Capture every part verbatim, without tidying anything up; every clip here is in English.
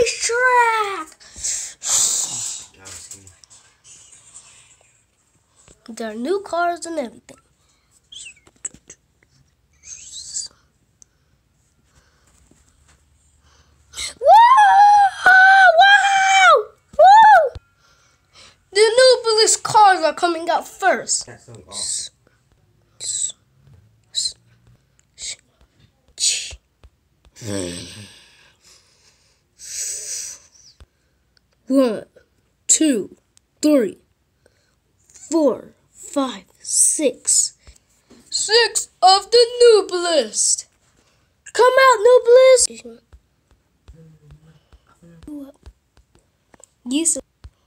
racetrack. There are new cars and everything. The new police cars are coming out first. One, two, three, four, five, six. Six of the Nooblest. Come out, Nooblest. Yes.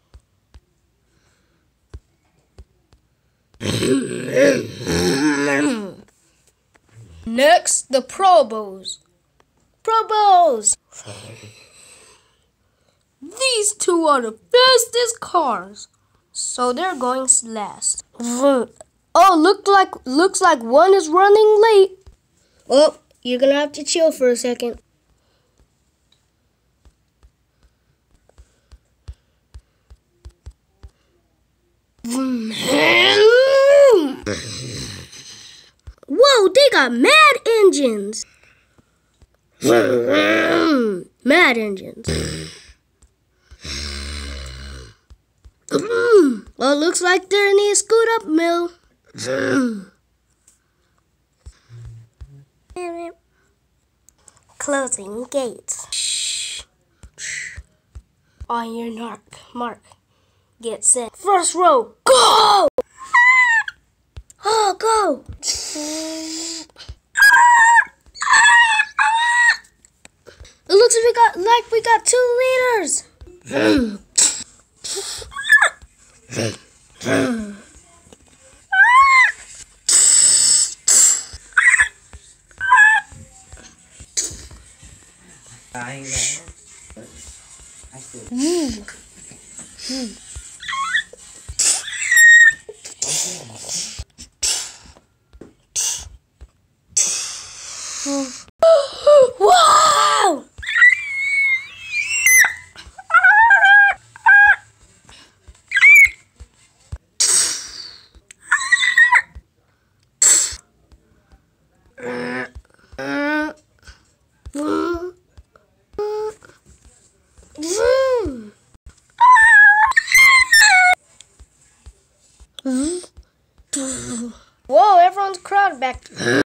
Next, the Probos. Probos! These two are the fastest cars, so they're going last. Oh, look like looks like one is running late. Oh, you're gonna have to chill for a second. Whoa, they got mad engines. Mad engines. Well, looks like they're in the scoot up mill. Closing gates. On your mark, mark. Get set. First row, go! Oh, go! It looks like we got like we got two leaders. Wow! Whoa, everyone's crowded back.